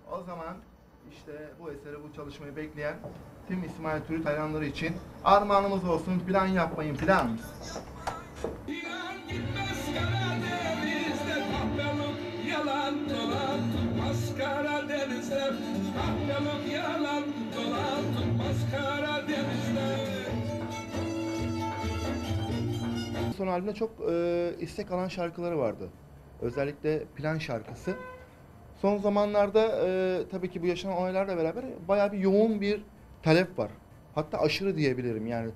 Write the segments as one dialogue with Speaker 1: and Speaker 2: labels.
Speaker 1: O zaman işte bu eseri, bu çalışmayı bekleyen tüm İsmail Turut hayranları için armağanımız olsun. Plan yapmayın, plan.
Speaker 2: Yalan dolan tutmaz Karadeniz'de. Kahveluk yalan dolan tutmaz Karadeniz'de.
Speaker 1: Son albümde çok istek alan şarkıları vardı. Özellikle Plan şarkısı. Son zamanlarda tabii ki bu yaşanan olaylarla beraber bayağı bir yoğun bir talep var. Hatta aşırı diyebilirim yani.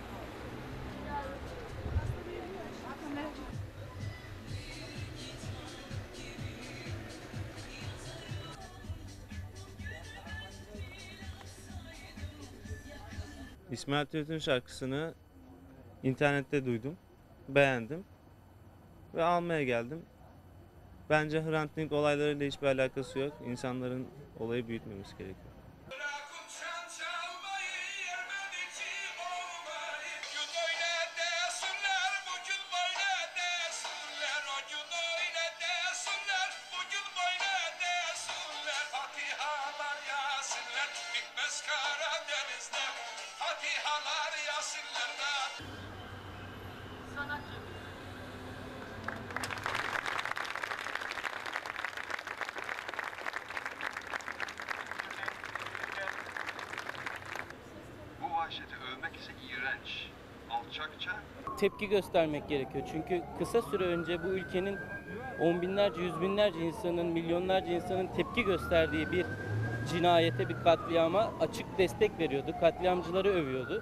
Speaker 3: İsmail Turut'un şarkısını internette duydum, beğendim ve almaya geldim. Bence Hrant Dink olaylarıyla hiçbir alakası yok. İnsanların olayı büyütmemesi gerekiyor.
Speaker 4: Övmek ise iğrenç, alçakça.
Speaker 5: Tepki göstermek gerekiyor. Çünkü kısa süre önce bu ülkenin on binlerce, yüz binlerce insanın, milyonlarca insanın tepki gösterdiği bir cinayete, bir katliama açık destek veriyordu. Katliamcıları övüyordu.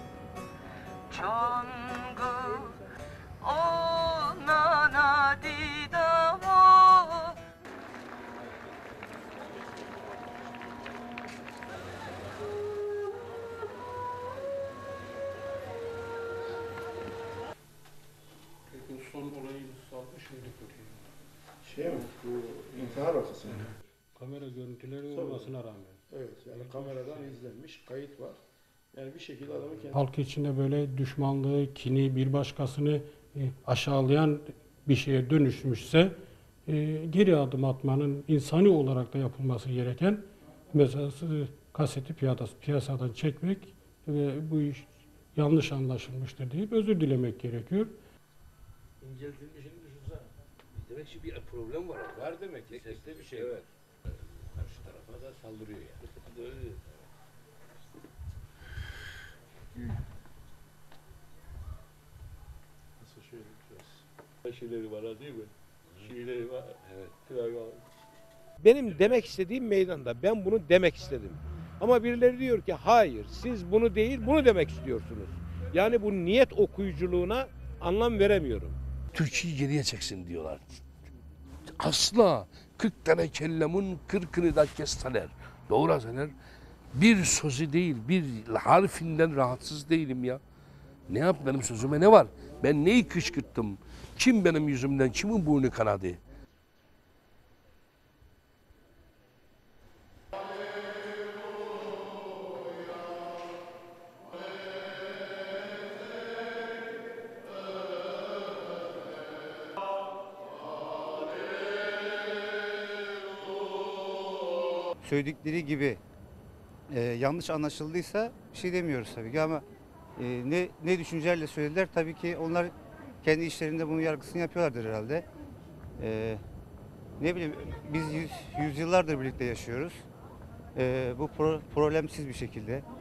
Speaker 6: Son olayı 60 mıydı peki?
Speaker 1: Şey mi? Bu intihar vakası mı?
Speaker 6: Kamera görüntüleri olmasına rağmen.
Speaker 7: Evet, yani kameradan izlenmiş, kayıt var. Yani bir şekilde adamı kendi...
Speaker 6: Halk içinde böyle düşmanlığı, kini, bir başkasını aşağılayan bir şeye dönüşmüşse geri adım atmanın insani olarak da yapılması gereken, mesela kaseti piyasadan çekmek ve bu iş yanlış anlaşılmıştır deyip özür dilemek gerekiyor.
Speaker 8: İnceltilmişini düşünsene. Demek ki bir problem var. Var demek ki. Seste bir şey var. Karşı tarafa da saldırıyor yani. Doğru.
Speaker 7: Nasıl şöyle biraz...
Speaker 8: Şeyleri var değil mi? Şeyleri var. Evet.
Speaker 9: Benim demek istediğim meydanda. Ben bunu demek istedim. Ama birileri diyor ki hayır, siz bunu değil, bunu demek istiyorsunuz. Yani bu niyet okuyuculuğuna anlam veremiyorum.
Speaker 10: Türkiye'yi geriye çeksin diyorlar. Asla 40 tane kellemin 40'ını da kestiler. Doğrasalar bir sözü değil, bir harfinden rahatsız değilim ya. Ne yap, benim sözüme ne var? Ben neyi kışkırttım? Kim benim yüzümden, kimin burnu kanadı?
Speaker 11: Söyledikleri gibi yanlış anlaşıldıysa bir şey demiyoruz tabii ki ama ne düşüncelerle söylediler tabii ki onlar kendi işlerinde bunun yargısını yapıyorlardır herhalde. Ne bileyim biz yüzyıllardır birlikte yaşıyoruz. Bu problemsiz bir şekilde